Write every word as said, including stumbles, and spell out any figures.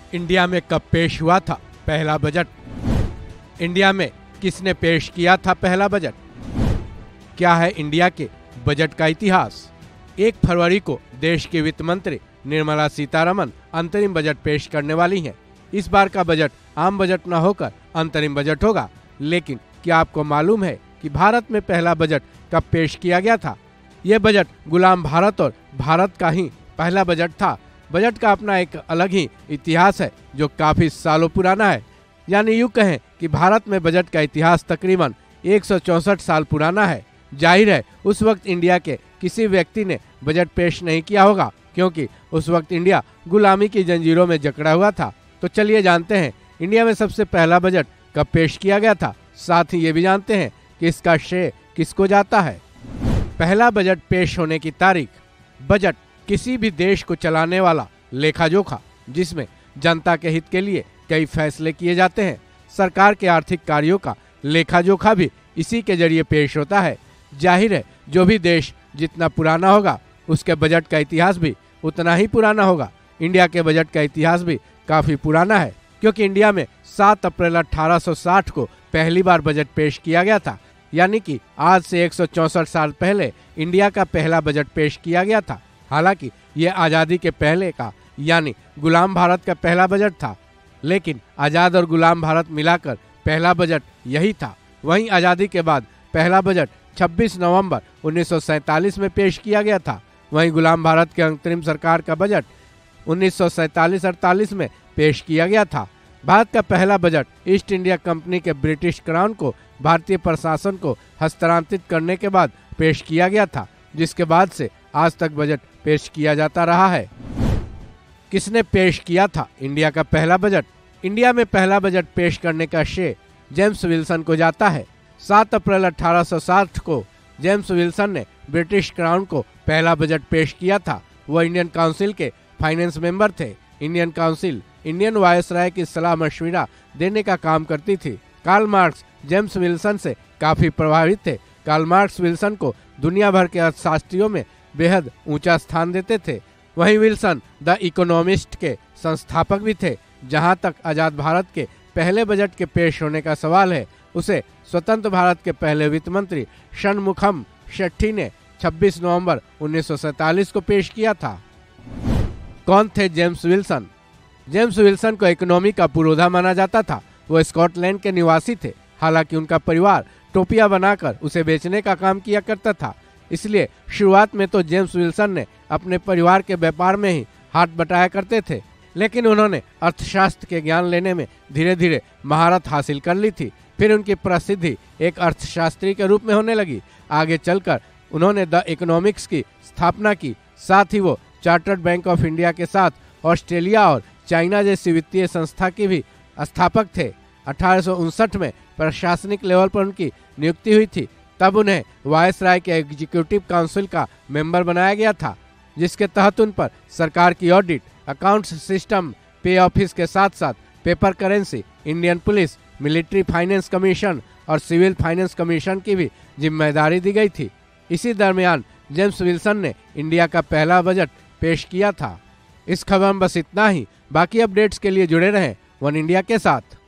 India में कब पेश हुआ था पहला बजट? इंडिया में किसने पेश किया था पहला बजट? क्या है इंडिया के बजट का इतिहास? एक फरवरी को देश की वित्त मंत्री निर्मला सीतारमण अंतरिम बजट पेश करने वाली हैं। इस बार का बजट आम बजट न होकर अंतरिम बजट होगा। लेकिन क्या आपको मालूम है कि भारत में पहला बजट कब पेश किया गया था? यह बजट गुलाम भारत और भारत का ही पहला बजट था। बजट का अपना एक अलग ही इतिहास है जो काफी सालों पुराना है। यानी यूँ कहें कि भारत में बजट का इतिहास तकरीबन एक सौ चौसठ साल पुराना है। जाहिर है उस वक्त इंडिया के किसी व्यक्ति ने बजट पेश नहीं किया होगा, क्योंकि उस वक्त इंडिया गुलामी की जंजीरों में जकड़ा हुआ था। तो चलिए जानते हैं इंडिया में सबसे पहला बजट कब पेश किया गया था। साथ ही ये भी जानते हैं कि इसका श्रेय किसको जाता है। पहला बजट पेश होने की तारीख। बजट किसी भी देश को चलाने वाला लेखा जोखा, जिसमें जनता के हित के लिए कई फैसले किए जाते हैं। सरकार के आर्थिक कार्यों का लेखा जोखा भी इसी के जरिए पेश होता है। जाहिर है जो भी देश जितना पुराना होगा उसके बजट का इतिहास भी उतना ही पुराना होगा। इंडिया के बजट का इतिहास भी काफी पुराना है, क्योंकि इंडिया में सात अप्रैल अठारह सौ साठ को पहली बार बजट पेश किया गया था। यानी कि आज से एक सौ चौसठ साल पहले इंडिया का पहला बजट पेश किया गया था। हालांकि यह आज़ादी के पहले का यानी गुलाम भारत का पहला बजट था, लेकिन आज़ाद और गुलाम भारत मिलाकर पहला बजट यही था। वहीं आज़ादी के बाद पहला बजट छब्बीस नवंबर उन्नीस सौ सैंतालीस में पेश किया गया था। वहीं गुलाम भारत के अंतरिम सरकार का बजट उन्नीस सौ सैंतालीस अड़तालीस में पेश किया गया था। भारत का पहला बजट ईस्ट इंडिया कंपनी के ब्रिटिश क्राउन को भारतीय प्रशासन को हस्तांतरित करने के बाद पेश किया गया था, जिसके बाद से आज तक बजट पेश किया जाता रहा है। किसने पेश किया था इंडिया का पहला बजट? इंडिया में पहला बजट पेश करने का श्रेय जेम्स विल्सन को जाता है। सात अप्रैल अठारह सौ साठ को जेम्स विल्सन ने ब्रिटिश क्राउन को पहला बजट पेश किया था। वह इंडियन काउंसिल के फाइनेंस मेंबर थे। इंडियन काउंसिल इंडियन वायसराय की सलाह मशविरा देने का काम करती थी। कार्ल मार्क्स जेम्स विल्सन से काफी प्रभावित थे। कार्ल मार्क्स विल्सन को दुनिया भर के अर्थशास्त्रियों में बेहद ऊंचा स्थान देते थे। वहीं विल्सन द इकोनॉमिस्ट के संस्थापक भी थे। जहां तक आजाद भारत के पहले बजट के पेश होने का सवाल है, उसे स्वतंत्र भारत के पहले वित्त मंत्री षणमुखम शेट्टी ने छब्बीस नवंबर उन्नीस सौ सैंतालीस को पेश किया था। कौन थे जेम्स विल्सन? जेम्स विल्सन को इकोनॉमी का पुरोधा माना जाता था। वो स्कॉटलैंड के निवासी थे। हालांकि उनका परिवार टोपियां बनाकर उसे बेचने का काम किया करता था, इसलिए शुरुआत में तो जेम्स विल्सन ने अपने परिवार के व्यापार में ही हाथ बटाया करते थे। लेकिन उन्होंने अर्थशास्त्र के ज्ञान लेने में धीरे धीरे महारत हासिल कर ली थी। फिर उनकी प्रसिद्धि एक अर्थशास्त्री के रूप में होने लगी। आगे चलकर उन्होंने द इकोनॉमिक्स की स्थापना की। साथ ही वो चार्टर्ड बैंक ऑफ इंडिया के साथ ऑस्ट्रेलिया और चाइना जैसी वित्तीय संस्था की भी स्थापक थे। अठारह सौ उनसठ में प्रशासनिक लेवल पर उनकी नियुक्ति हुई थी। तब उन्हें वायसराय के एग्जीक्यूटिव काउंसिल का मेंबर बनाया गया था, जिसके तहत उन पर सरकार की audit, accounts system, pay office के साथ साथ paper currency, Indian police, military finance commission और सिविल फाइनेंस कमीशन की भी जिम्मेदारी दी गई थी। इसी दरमियान जेम्स विल्सन ने इंडिया का पहला बजट पेश किया था। इस खबर में बस इतना ही। बाकी अपडेट्स के लिए जुड़े रहें वन इंडिया के साथ।